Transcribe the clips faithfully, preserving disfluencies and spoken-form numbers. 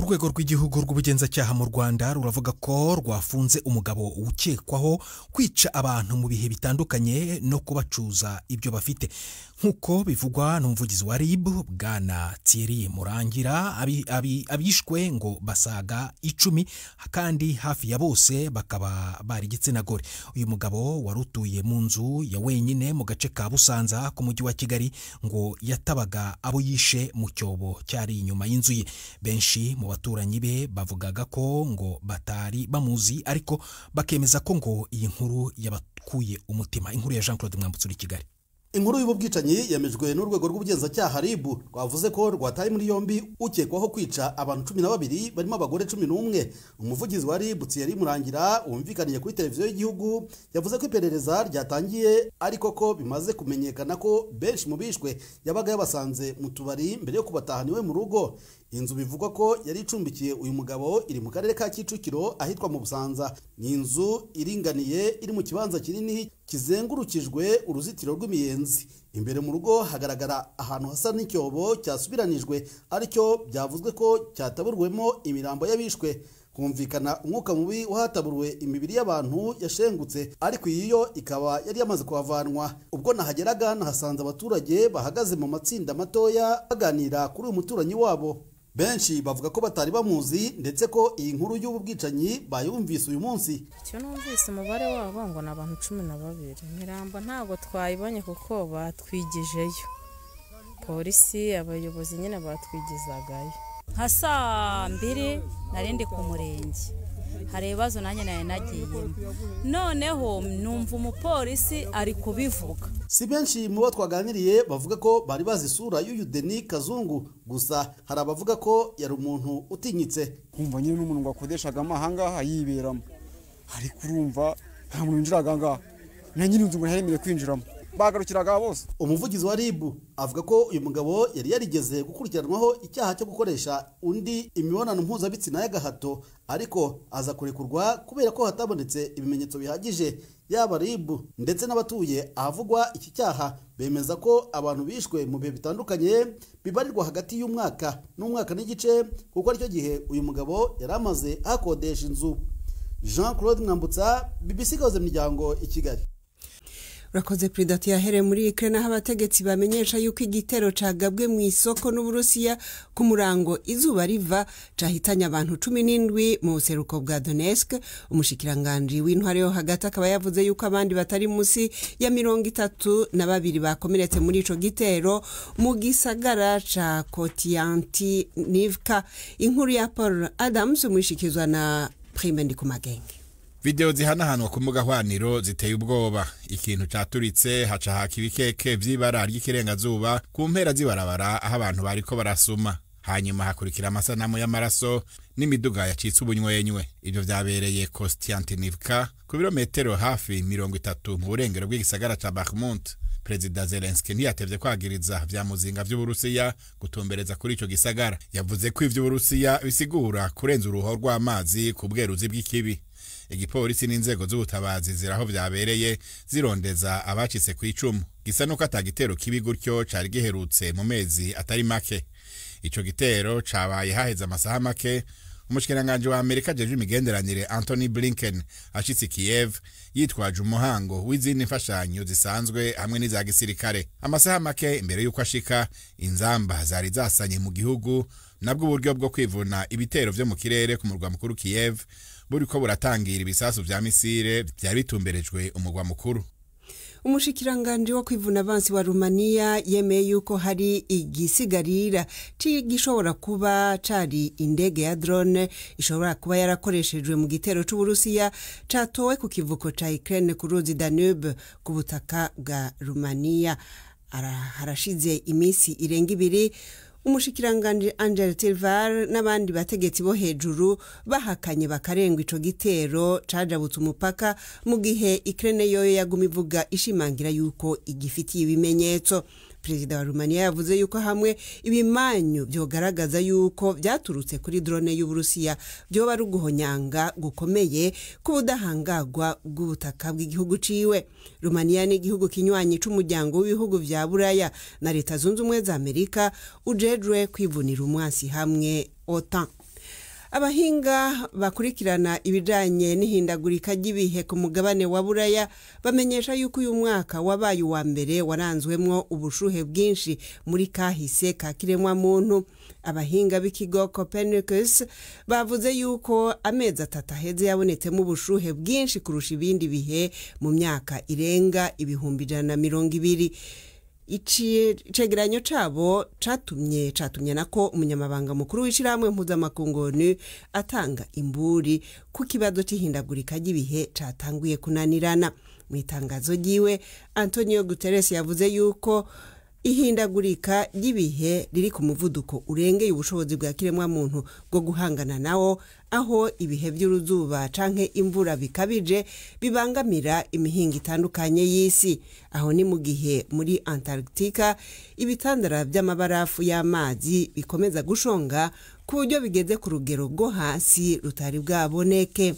Urwego rw'igihugu rw'ubugenzacyaha mu Rwanda ruravuga ko rwafunze umugabo ukekwaho kwica abantu mu bihe bitandukanye no kubacuza ibyo bafite, nkuko bivugwa n'umuvugizi wa R I B Bwana Thierry Murangira. Abi, abi, abishwe ngo basaga icumi kandi hafi ya bose bakaba bari igitsina gore. Uyu mugabo warutuye mu nzu ya wenyine mu gace ka Busanza ku mujyi wa Kigali ngo yatabaga abo yishe mu cyobo cyari inyuma y'inzu ye. Benshi mu baturanyi be bavugaga ko ngo batari bamuzi, ariko bakemeza ko ngo iyi nkuru yabakuye umutima. Inkuru ya Jean Claude Mwambutse Kigali. Inkuru y'ububwicanyi yemejwe n'urwego rw'ubugenzacyaha R I B rwavuze ko rwataye muri yombi ukekwaho kwica abantu cumi na babiri barimo abagore cumi n'umwe. Umuvugizi wa R I B Thierry Murangira wumvikaniye kuri televiziyo y'igihugu yavuze ko iperereza ryatangiye, ariko ko bimaze kumenyekana ko benshi mu bishwe yabaga yabasanze mu tubari mbere yo kubatahana iwe mu rugo. Inzu bivugwa ko yari icumbikiye uyu mugabo iri mu karere ka Kicukiro ahitwa mu Busanza. Ni inzu iringaniye iri mu kibanza kinini kizengurukijwe uruzitiro rw'imiyenzi. Imbere mu rugo hagaragara ahantu hasa n'icyobo cyasubiranijwe, aricyo byavuzwe ko cyataburwemo imirambo y'abishwe. Kumvikana umwuka mubi wahataburuwe imibiri y'abantu yashengutse, ariko iyo ikaba yari yamaze kuhavanwa. Ubwo nahageraga nahasanze abaturage bahagaze mu matsinda matoya baganira kuri uyu muturanyi wabo. Benshi bavuga ko batari bamuzi, ndetse ko iyi nkuru y'ubu bwicanyi bayumvise uyu munsi. Cyo numvise umubare wabo ngo n'abantu cumi na babiri. Mirambo ntabwo twayibonye kuko batwigijeyo. Polisi abayobozi nyine batwigizagayo. Nka saa mbiri narindi ku murenge, hari ibibazo nanjye naye nagiyemo, noneho numva umupolisi ari kubivuga. Si benshi mu bo twaganiriye bavuga ko bari bazi isura y'uyu Denis Kazungu, gusa hari abavuga ko yari umuntu utinyitse. Kumva nyine n'umuntu ngo akodeshaga amahanga yiberamo, ariko urumva nta muntu winjiraga ngaha, na nyine inzu ngo ntiyemerewe kwinjiramo, bagarukiraga bose. Umuvugizi wa R I B avuga ko uyu mugabo yari yarigeze gukurikiranwaho icyaha cyo gukoresha undi imibonano mpuzabitsina y'agahato, ariko aza kurekurwa kubera ko hatabonetse ibimenyetso bihagije. Yaba R I B ndetse n'abatuye ahavugwa iki cyaha bemeza ko abantu bishwe mu bihe bitandukanye bibarirwa hagati y'umwaka n'umwaka n'igice, kuko aricyo gihe uyu mugabo yari amaze akodesha inzu. Jean Claude Mwambutse, B B C Gahuzamiryango i Kigali. Urakoze Predat yahere muri Ukraine, aho abategetsi bamenyesha yuko igitero cagabwe mu isoko n'Uburusiya ku murango izuba riva cahitanye abantu cumi n'indwi mu buseruko bwa Donetsk. Umushikiranganje w'intware yo hagati akaba yavuze yuko abandi batari musi ya mirongo itatu na babiri bakomeretse muri ico gitero mu gisagara ca Kotiantinivka. Inkuru ya Paul Adams umwishikizwa na Prime Ndikumagenge. Video zihanahanwa ku mbuga hwaniro ziteye ubwoba. Ikintu caturitse haca haka ibikeke vy'ibara ry'ikirengazuba ku mpera zibarabara aho abantu bariko barasuma. Hanyuma hakurikira amasanamu y'amaraso n'imiduga yacitse ubunywenywe. Ivyo vyabereye Kostiantinivka ku birometero hafi mirongo itatu mu burengero bw'igisagara ca Bakhmut. Perezida Zelensky ntiyatevye kwagiriza vya muzinga vy'Uburusiya gutumbereza kuri ico gisagara. Yavuze ko ivyo Uburusiya bisigura kurenza uruho rw'amazi ku bweruzi bw'ikibi. Igipolisi n'inzego z'ubutabazi ziraho vyabereye zirondeza abacitse ku icumu. Gisa nuko atagitero kibi gutyo cari giherutse mu mezi atari make. Ico gitero cabaye haheze amasaha make. Umushikiranganje wa Amerika jeje imigenderanire Anthony Blinken ashitse Kiev yitwaje umuhango w'izindi mfashanyo zisanzwe hamwe n'iza gisirikare. Amasaha make imbere yuko ashika, inzamba zari zasanye mu gihugu nabwo uburyo bwo kwivuna ibitero vyo mu kirere ku murwa mukuru Kiev buriko buratangira ibisasu vya misile byari bitumberejwe umurwa mukuru. Umushikiranganje wo kwivuna abansi wa Romania yemeye yuko hari igisigarira gishobora kuba cari indege ya drone ishobora kuba yarakoreshejwe mu gitero c'Uburusiya catowe ku kivuko ca Ukraine ku ruzi Danube ku butaka bwa Romania. Harashize imisi irenga ibiri umushikiranganje Angel Tilvar n'abandi bategetsi bo hejuru bahakanye bakarengwa ico gitero cajabutse umupaka, mu gihe Ukraine yoyo yaguma ivuga ishimangira yuko igifitiye ibimenyetso. Perezida wa Romania yavuze yuko hamwe ibimanyu byogaragaza yuko byaturutse kuri drone y'Uburusiya byo bari guhonyanga gukomeye ku budahangagwa bw'ubutaka bw'igihugu ciwe. Romania ni igihugu kinywanyi c'umuryango w'ibihugu vya Buraya na Leta Zunze Ubumwe za Amerika ujejwe kwivunira umwasi hamwe OTAN. abahinga bakurikirana ibijanye n'ihindagurika ry'ibihe ku mugabane wa Buraya bamenyesha yuko uyu mwaka wabaye uwa mbere waranzwemwo ubushuhe bwinshi muri kahise ka kiremwa muntu. Abahinga b'ikigo Copernicus bavuze yuko amezi atatu aheze yabonetsemo ubushuhe bwinshi kurusha ibindi bihe mu myaka irenga ibihumbi ijana na mirongo ibiri. Icegeranyo cabo catumye catumye nako umunyamabanga mukuru w'ishirahamwe mpuzamakungu atanga imburi ku kibazo c'ihindagurika ry'ibihe catanguye kunanirana. Mu itangazo ryiwe Antonio Guterres yavuze yuko ihindagurika ry'ibihe riri ku muvuduko urengeye ubushobozi bwa kiremwa muntu bwo guhangana nawo, aho ibihe by'uruzuba canke imvura bikabije bibangamira imihinga itandukanye y'isi. Aho ni mu gihe muri Antarctica ibitandara by'amabarafu y'amazi bikomeza gushonga ku buryo bigeze ku rugero rwo hasi rutari bwaboneke.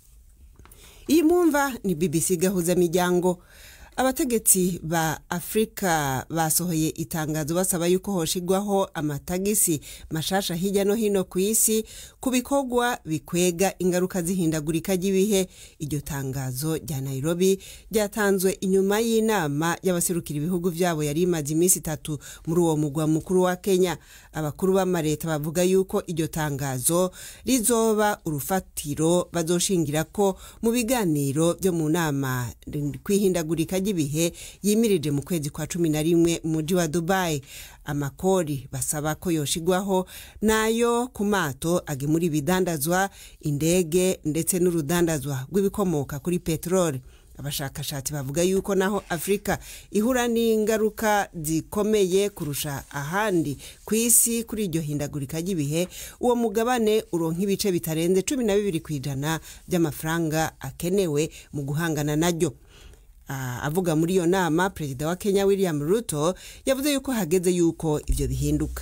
Iyi mwumva ni B B C Gahuzamiryango. Abategetsi ba Afrika basohoye itangazo basaba yuko hoshigwaho amatagisi mashasha hirya no hino ku isi ku bikorwa bikwega ingaruka zihindagurika ry'ibihe. Iryo tangazo rya Nairobi ryatanzwe inyuma y'inama y'abaserukira ibihugu byabo yari imaze iminsi itatu muri uwo mugwa mukuru wa Kenya. Abakuru b'amareta bavuga yuko iryo tangazo rizoba urufatiro bazoshingira ko mu biganiro byo mu nama kwihindagurika ibihe yimirije mu kwezi kwa cumi na rimwe mu mujyi wa Dubai. Amakori basaba ko yoshigwaho nayo ku mato agemura ibidandazwa, indege ndetse n'urudandazwa rw'ibikomoka kuri peteroli. Abashakashatsi bavuga yuko naho Afrika ihura n'ingaruka zikomeye kurusha ahandi ku isi kuri iryo hindagurika ry'ibihe, uwo mugabane uronka ibice bitarenze cumi na bibiri kw'ijana by'amafaranga akenewe mu guhangana naryo. Uh, avuga muri iyo nama, Perezida wa Kenya William Ruto yavuze yuko hageze yuko ivyo bihinduka.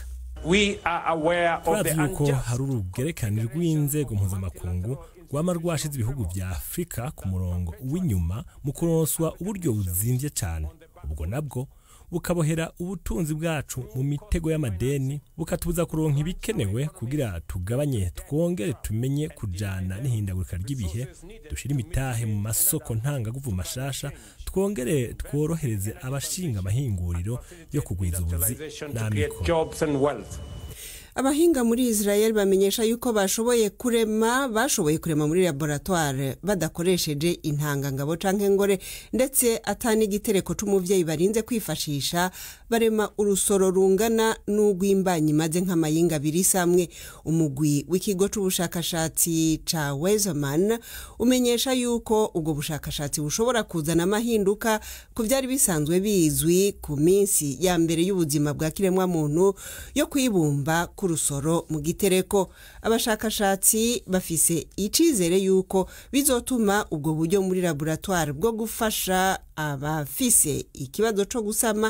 Turazi yuko hari urugerekane rw'inzego mpuzamakungu rwama rwashize ibihugu vya Afrika ku murongo w'inyuma mu kuronswa uburyo buzimvye cyane. Ubwo nabwo bukabohera ubutunzi bwacu mu mitego y'amadeni, bukatubuza kuronka ibikenewe kugira tugabanye twongere tumenye kujana n'ihindagurika ry'ibihe, dushira imitahe mu masoko ntangaguvu mashasha, twongere tworohereze abashinga amahinguriro yo kugwiza ubuzi n'amikoro. Abahinga muri Israel bamenyesha yuko bashoboye kurema bashoboye kurema muri laboratoire badakoresheje intanga ngabo canke ngore, ndetse atani igitereko c'umuvyeyi barinze kwifashisha barema urusoro rungana n'ugwimbanyi maze nk'amayinga abiri samwe. Umugwi w'ikigo c'ubushakashatsi ca Weizmann umenyesha yuko ubwo bushakashatsi bushobora kuzana amahinduka ku vyari bisanzwe bizwi ku minsi ya mbere y'ubuzima bwa kiremwa muntu yo kwibumba kurusoro mu gitereko. Abashakashatsi bafise icizere yuko bizotuma ubwo buryo muri laboratoire bwo gufasha abafise ikibazo co gusama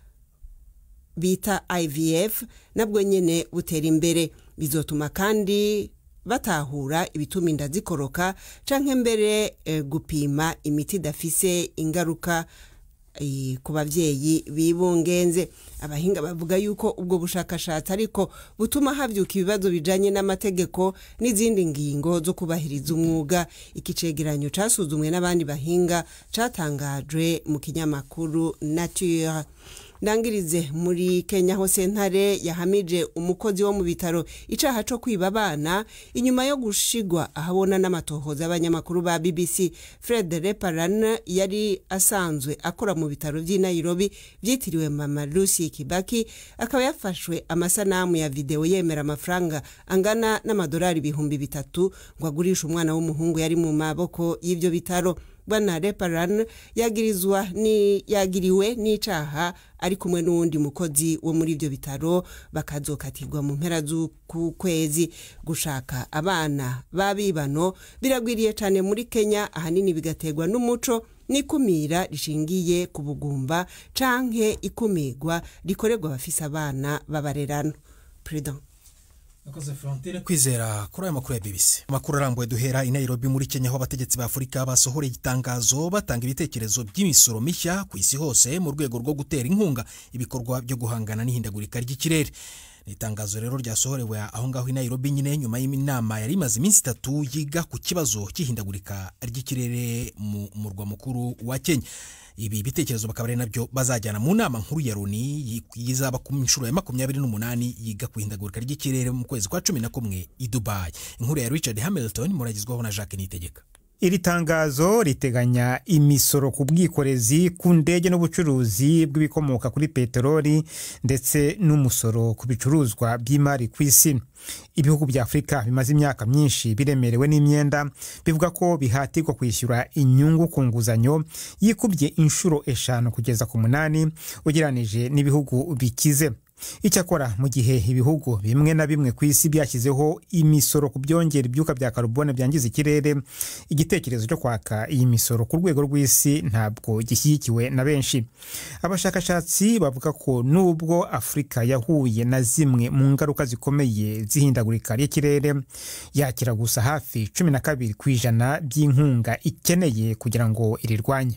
bita I V F nabwo nyene butera imbere. Bizotuma kandi batahura ibituma inda zikoroka canke mbere e, gupima imiti dafise ingaruka e, ku bavyeyi bibungenze. Abahinga bavuga yuko ubwo bushakashatsi ariko butuma havyuka ibibazo bijanye n'amategeko n'izindi ngingo zo kubahiriza umwuga. Ikicegeranyo casuzumwe n'abandi bahinga catangajwe mu kinyamakuru Nature. Ndangirize muri Kenya ho sentare yahamije umukozi wo mu bitaro icaha co kwiba abana inyuma yo gushigwa ahabona n'amatohoza y'abanyamakuru ba B B C. Fred Leparan yari asanzwe akora mu bitaro vy'i Nairobi vyitiriwe Mama Lucy Kibaki, akaba yafashwe amasanamu ya video yemera amafaranga angana n'amadolari ibihumbi bitatu ngo agurisha umwana w'umuhungu yari mu maboko y'ivyo bitaro. Bwana Leparan yagirizwa ni yagiriwe n'icaha ari kumwe n'undi mukozi wo muri ivyo bitaro, bakazokatirwa mu mpera z'uku kwezi. Gushaka abana babibano biragwiriye cyane muri Kenya, ahanini bigategwa n'umuco n'ikumira rishingiye ku bugumba canke ikumirwa rikorerwa abafise abana babarerano. President Nakoze Frontiere kwizera kuri aya makuru ya B B C. Amakuru arambuye duhera i Nairobi muri Kenya, aho abategetsi ba Afrika basohoreye igitangazo batanga ibitekerezo by'imisoro mishya ku isi hose mu rwego rwo gutera inkunga ibikorwa byo guhangana n'ihindagurika ry'ikirere. ni itangazo rero ryasohorewe aho ngaho i Nairobi nyine nyuma y'inama yari imaze iminsi itatu yiga ku kibazo cy'ihindagurika ry'ikirere mu murwa mukuru wa Kenya. Ibi bitekerezo bakaba ari nabyo bazajyana mu nama nkuru ya Loni yizaba ku nshuro ya makumyabiri n'umunani yiga ku ihindagurika ry'ikirere mu kwezi kwa cumi na kumwe i Dubai. Inkuru ya Richard Hamilton muragizwaho na Jacques Nitegeka. Iri tangazo riteganya imisoro ku bwikorezi, ku ndege n'ubucuruzi bw'ibikomoka kuri peteroli ndetse n'umusoro ku bicuruzwa by'imari ku isi. Ibihugu bya Afrika bimaze imyaka myinshi biremerewe n'imyenda bivuga ko bihatirwa kwishyura inyungu ku nguzanyo yikubye inshuro eshanu kugeza ku munani ugereranije n'ibihugu bikize. Icyakora mu gihe ibihugu bimwe na bimwe ku isi byashyizeho imisoro ku byongera ibyuka bya carbone byangiza ikirere, igitekerezo cyo kwaka iyi misoro ku rwego rw'isi ntabwo gishyigikiwe na benshi. Abashakashatsi bavuga ko nubwo Afrika yahuye na zimwe mu ngaruka zikomeye zihindagurika ry'ikirere, yakira gusa hafi cumi na kabiri ku ijana by'inkunga ikeneye kugira ngo irirwanye.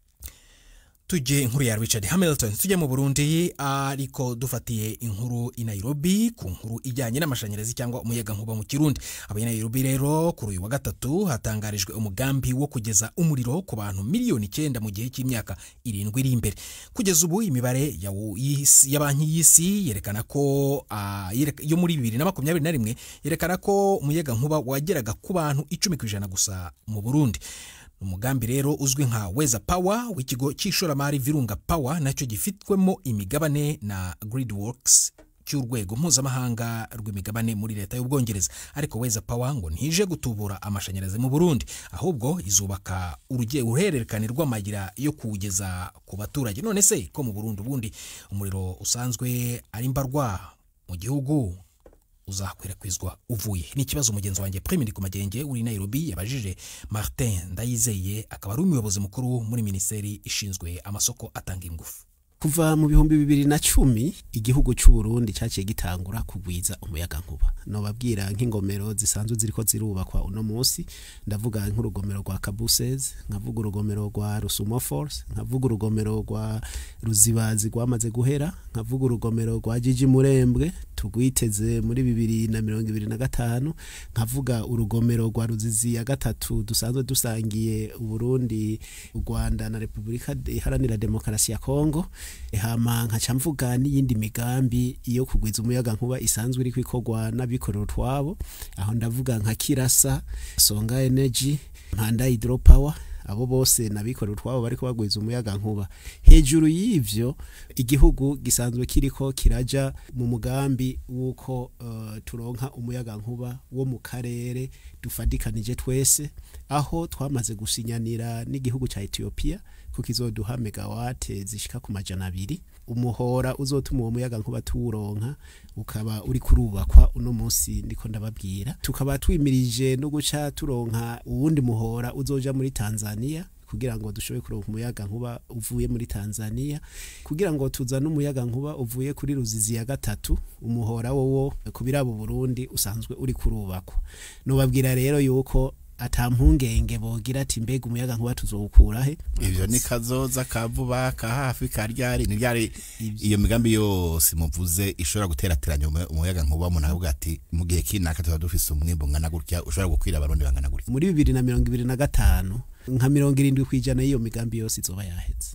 Tujye inkuru ya Richard Hamilton. Tujye mu Burundi ariko dufatiye inkuru i Nairobi ku nkuru ijyanye n'amashanyarazi cyangwa umuyaga nkuba mu Kirundi. Aba i Nairobi rero kuri uyu wa gatatu hatangarijwe umugambi wo kugeza umuriro ku bantu miliyoni icyenda mu gihe cy'imyaka irindwi iri imbere. Kugeza ubu imibare ya, ya banki y'isi yerekana ko uh, yo muri bibiri na makumyabiri na rimwe yerekana ko umuyaga nkuba wageraga ku bantu icumi ku ijana gusa mu Burundi. Umugambi rero uzwi nka Weza Power w'ikigo cy'ishoramari Virunga Power nacyo gifitwemo imigabane na Gridworks cy'urwego mpuzamahanga rw'imigabane muri leta y'Ubwongereza. Ariko Weza Power ngo ntije gutubura amashanyarazi mu Burundi, ahubwo izubaka urugiye uhererekane rw'amagira yo kuwugeza ku baturage. None se ko mu Burundi ubundi umuriro usanzwe ari mbarwa mu gihugu uzakwirakwizwa uvuye? Ni ikibazo mugenzi wanjye Premier ku magenge uri Nairobi yabajije Martin Ndayizeye, akaba ari umuyobozi mukuru muri ministeri ishinzwe amasoko atanga ingufu. Kuva mu bihumbi bibiri na cumi igihugu cy'u Burundi cyaciye gitangura kugwiza umuyaga nkuba. No babwira nk'ingomero zisanzwe ziriko zirubakwa uno munsi, ndavuga nk'urugomero rwa Kabuseze, nkavuga urugomero rwa Rusumo Force, nkavuga urugomero rwa Ruzibazi rwamaze guhera, nkavuga urugomero rwa Jiji Murembwe tugwiteze muri bibiri na mirongo ibiri na gatanu, nkavuga urugomero rwa Ruzizi ya gatatu dusanzwe dusangiye u Burundi, u Rwanda na Republika Iharanira Demokarasi ya Kongo. Hama nkaca mvuga n'iyindi migambi iyo kugwiza umuyaga nkuba isanzwe iri kwikorwa n'abikorera twabo, aho ndavuga nka Kirasa, Songa Energy, Mpanda Hydropower, abo bose nabikorera twabo bariko bagwiza umuyaga nkuba. Hejuru y'ivyo igihugu gisanzwe kiriko kiraja mu mugambi wuko uh, turonka umuyaga nkuba wo mu karere dufadikanije twese, aho twamaze gusinyanira n'igihugu ca Ethiopia ko kizoduha megawate zishika ku majana abiri. Umuhora uzotuma uwo muyaga nkuba tuwuronka ukaba uri kurubakwa uno munsi ndiko ndababwira. Tukaba twimirije no guca turonka uwundi muhora uzoja muri Tanzania kugira ngo dushobe kuronka umuyaga nkuba uvuye muri Tanzania, kugira ngo tuzane umuyaga nkuba uvuye kuri Ruzizi ya gatatu. Umuhora wowo kubirabo Burundi usanzwe uri kurubakwa. No babwira rero yuko atampungenge bogira ati mbega umuyaga nkuba tuzowukura he. Ivyo ni kazoza kavuba ka hafi karyari ni ryari iyo migambi yose muvuze ishobora guterateranya umuyaga nkuba umuntu avuga ati mu gihe kinaka tuba dufise umwimbo ngana gutya ushobora gukwira abarundi bangana gutya. Muri bibiri na mirongo ibiri na gatanu nka mirongo irindwi kwijana iyo migambi yose izoba yahetse.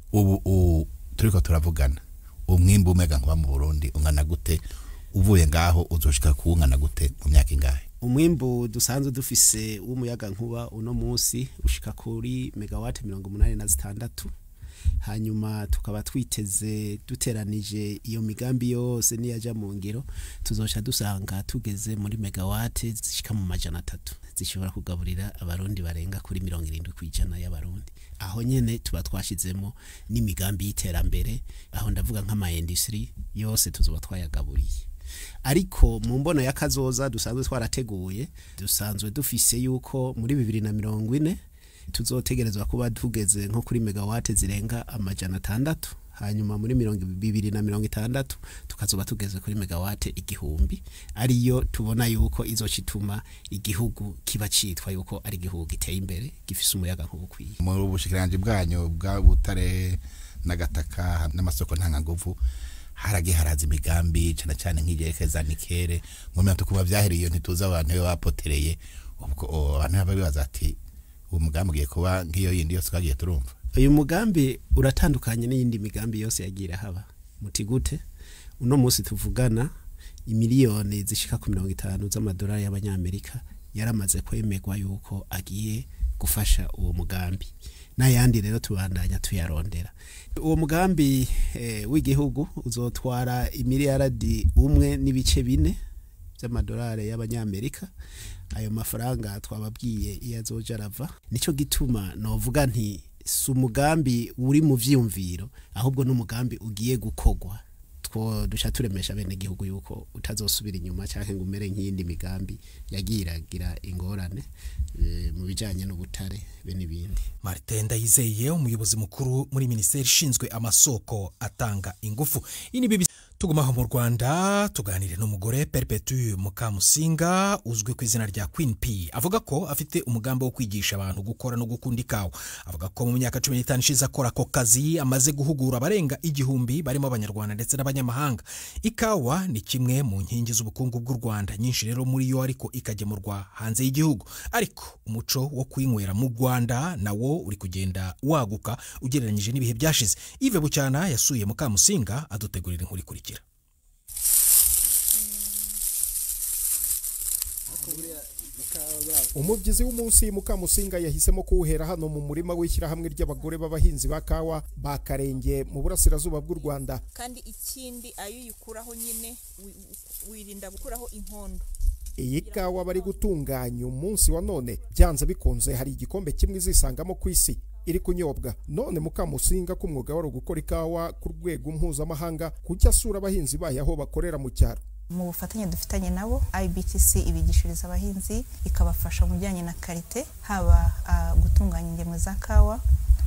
Ubu turiko turavugana umwimbo umuyaga nkuba mu Burundi ungana gute, uvuye ngaho uzoshika kuungana gute mu myaka ingahe? Umwimbo dusanzwe dufise w'umuyaga nkuba uno munsi ushika kuri megawate mirongo umunani na zitandatu. Hanyuma tukaba twiteze duteranije iyo migambi yose niyaja mu ngiro tuzoca dusanga tugeze muri megawate zishika mu majana atatu zishobora kugaburira abarundi barenga kuri mirongo irindwi kwijana y'abarundi. Aho nyene tuba twashizemo n'imigambi y'iterambere, aho ndavuga nk'ama industry yose tuzoba twayagaburiye. Ariko mu mbono ya kazoza dusanzwe twarateguye, dusanzwe dufise yuko muri bibiri na mirongo ine tuzotegerezwa kuba tugeze nko kuri megawate zirenga amajana atandatu. Hanyuma muri mirongo bibiri na mirongo itandatu tukazoba tugeze kuri megawate igihumbi, ariyo tubona yuko izocituma igihugu kiba citwa yuko ari igihugu giteye imbere gifise umuyaga nk'ubukwiye. Mu bushikiranje bwanyu bwa butare n'agataka n'amasoko ntanganguvu haragiye haraza imigambi cyane cyane nk'igerekeza nikere ngo mya tukuba byahereye ntituza abantu bapotereye ubwo abantu babibaza ati uwo mugambi ugiye kuba nk'iyo yindi yose kagiye turumva. Uyu mugambi uratandukanye n'iyindi migambi yose yagira haba mutigute. Uno munsi tuvugana imiliyoni zishika ku mirongo itanu z'amadolari y'abanyamerika yaramaze kwemegwa yuko agiye gufasha uwo mugambi, n'ayandi rero tubandanya tuyarondera. Uwo mugambi e, w'igihugu uzotwara imiliyaradi umwe n'ibice bine by'amadolari y'abanyamerika. Ayo mafaranga twababwiye iyo azoja arava, nico gituma novuga nti si umugambi uri mu vyumviro ahubwo n'umugambi ugiye gukogwa. Two dusha turemesha bene gihugu yuko utazosubira inyuma cyangwa ngo umere nk'iyindi migambi yagiragira ingorane e, mu bijanye n'ubutare be n'ibindi. Martin Ndayizeye, umuyobozi mukuru muri Minisiteri ishinzwe amasoko atanga ingufu. Ini bibi tugumaho mu Rwanda tuganire n'umugore Perpetu Mukamusinga uzwi ku izina rya Queen P. Avuga ko afite umugambi wo kwigisha abantu gukora no gukunda ikawa. Avuga ko mu myaka cumi n'itanu ishize akora ako kazi amaze guhugura abarenga igihumbi barimo abanyarwanda ndetse n'abanyamahanga. Ikawa ni kimwe mu nkingi z'ubukungu bw'u Rwanda, nyinshi rero muri yo ariko ikagemurwa hanze y'igihugu. Ariko umuco wo kwinywera mu Rwanda nawo uri kugenda waguka ugereranyije n'ibihe byashize. Yves Bucyana yasuye Mukamusinga adutegurira inkuru ikurikira. Umubyizi w'umunsi Mukamusinga yahisemo kuwuhera hano mu murima w'ishyirahamwe ry'abagore b'abahinzi ba kawa ba Karenge mu burasirazuba bw'u Rwanda. Kandi ikindi ayo yikuraho nyine wirinda gukuraho inkondo. Iyi kawa bari gutunganya umunsi wa none byanze bikunze hari igikombe kimwe izisangamo ku isi iri kunyobwa. None Mukamusinga ku mwuga wari gukora ikawa ku rwego mpuzamahanga kujya asura abahinzi bayo aho bakorera mu cyaro. Mu bufatanye dufitanye nabo I B T C ibigishiriza abahinzi ikabafasha mu bijyanye na karite, haba uh, gutunganya ingemwe za kawa,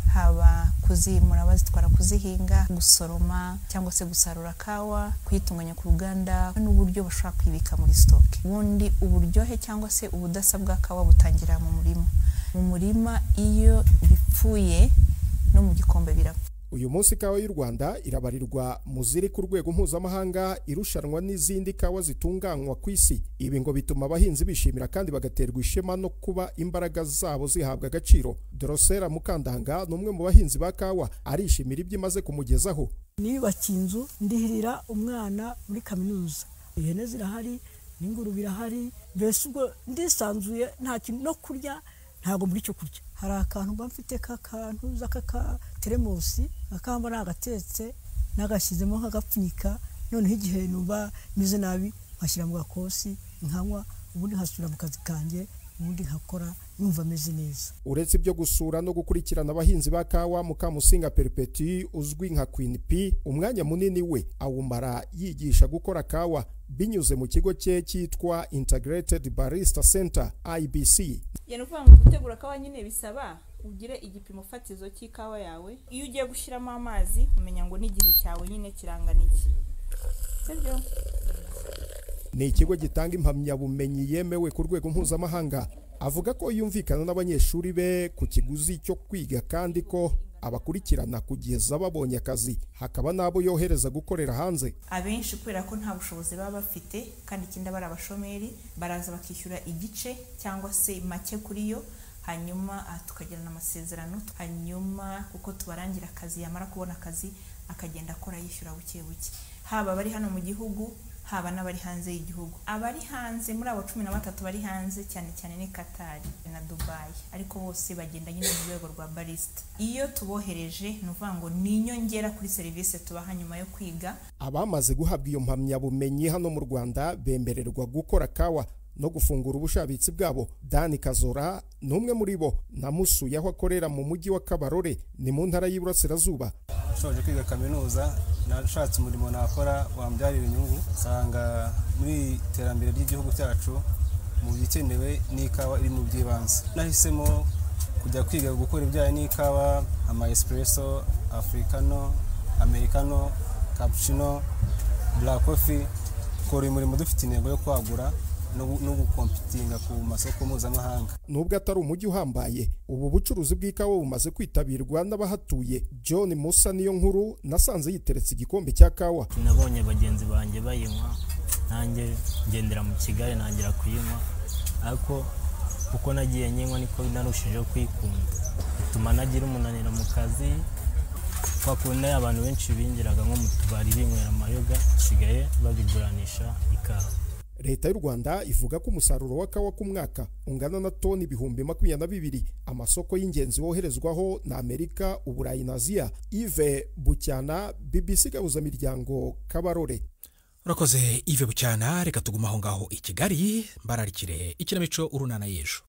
haba kuzimura bazitwara kuzihinga, gusoroma cyangwa se gusarura kawa, kuyitunganya ku ruganda n'uburyo bashobora kwibika muri stock. Ubundi uburyohe cyangwa se ubudasa bwa kawa butangira mu murima. Mu murima iyo bipfuye no mu gikombe birapfa. Uyu munsi kawa y'u Rwanda irabarirwa mu ziri ku rwego mpuzamahanga irushanwa n'izindi kawa zitunganywa ku isi. Ibi ngo bituma abahinzi bishimira kandi bagaterwa ishema no kuba imbaraga zabo zihabwa agaciro. Dorosera Mukandanga n'umwe mu bahinzi ba kawa arishimira ibyo imaze kumugezaho. Niyubakiye inzu ndihirira umwana muri kaminuza, ihene zirahari n'ingurube irahari, mbese ubwo ndisanzuye nta kintu no kurya ntago muri cyo kurya. Hari akantu bamfite kakantu zakaka teremosi akamba nagatetse nagashyizemo nk'agapfunyika, noneho igihe nuba mize nabi nkashyira mu gakosi nkanywa, ubundi nkasubira mu kazi kanjye, ubundi nkakora numva meze neza. Uretse ibyo gusura no gukurikirana abahinzi ba kawa, Mukamusinga Perpetu uzwi nka Queen P umwanya munini we awumara yigisha gukora kawa binyuze mu kigo cye cyitwa Integrated Barista Center I B C. Yeno kuva ngo gutegura kawa nyine bisaba ugire igipimo fatizo cy'ikawa yawe. Iyo ugiye gushiramo amazi umenya ngo n'igihe cyawe nyine kiranganiki. Sibyo? Ni ikigo gitanga impamyabumenyi yemewe ku rwego mpuzamahanga. Avuga ko yumvikana n'abanyeshuri be ku kiguzi cyo kwiga kandi ko abakurikirana kugeza babonye akazi, hakaba nabo yohereza gukorera hanze. Abenshi kubera ko nta bushobozi baba bafite kandi ikindi bari abashomeri baraza bakishyura igice cyangwa se make kuri yo, hanyuma tukagirana amasezerano, hanyuma kuko tubarangira akazi yamara kubona akazi akagenda akora yishyura buke buke. Haba bari hano mu gihugu haba n'abari hanze y'igihugu. Abari hanze muri abo cumi na batatu bari hanze cyane cyane ni Qatar na Dubai, ariko bose bagenda nyine mu rwego rwa barista. Iyo tubohereje nuvuga ngo ninyongera kuri service tubaha nyuma yo kwiga. Abamaze guhabwa iyo mpamyabumenyi hano mu Rwanda bemererwa gukora kawa no gufungura ubushabitsi bwabo. Dani Kazora numwe muri bo namusuye aho akorera mu mujyi wa Kabarore ni mu ntara y'Iburasirazuba. Shoje kwiga kaminuza nashatse umurimo nakora wambyarira inyungu, sanga muri terambere ry'igihugu cyacu mu bikenewe n'ikawa iri mu byibanze. Nahisemo kujya kwiga gukora ibyaye n'ikawa, ama espresso, africano, americano, cappuccino, black coffee. Kora umurimo dufite intego yo kwagura no gukompitinga ku masoko mpuzamahanga. Nubwo atari umujyi uhambaye, ubu bucuruzi bw'ikawa bumaze kwitabirwa n'abahatuye. John Musa niyo nkuru nasanze yiteretse igikombe cya kawa. Nabonye bagenzi banjye bayinywa, nanjye ngendera mu Kigali nangira kuyinywa, ariko uko nagiye nyinywa niko narushijeho kwikunda, bituma nagira umunaniro mu kazi. Twakunda abantu benshi bingiraga nko mu tubari binywera amayoga, sigaye babiguranisha ikawa. Leta y'u Rwanda ivuga ko umusaruro wa kawa ku mwaka ungana na toni ibihumbi makumyabiri na bibiri. Amasoko y'ingenzi woherezwaho na Amerika, Uburayi na Aziya. Yves Bucyana, B B C Gahuzamiryango, Kabarore. Urakoze Yves Bucyana, reka tugumaho ngaho i Kigali, mbararikire ikinamico urunana y'ejo.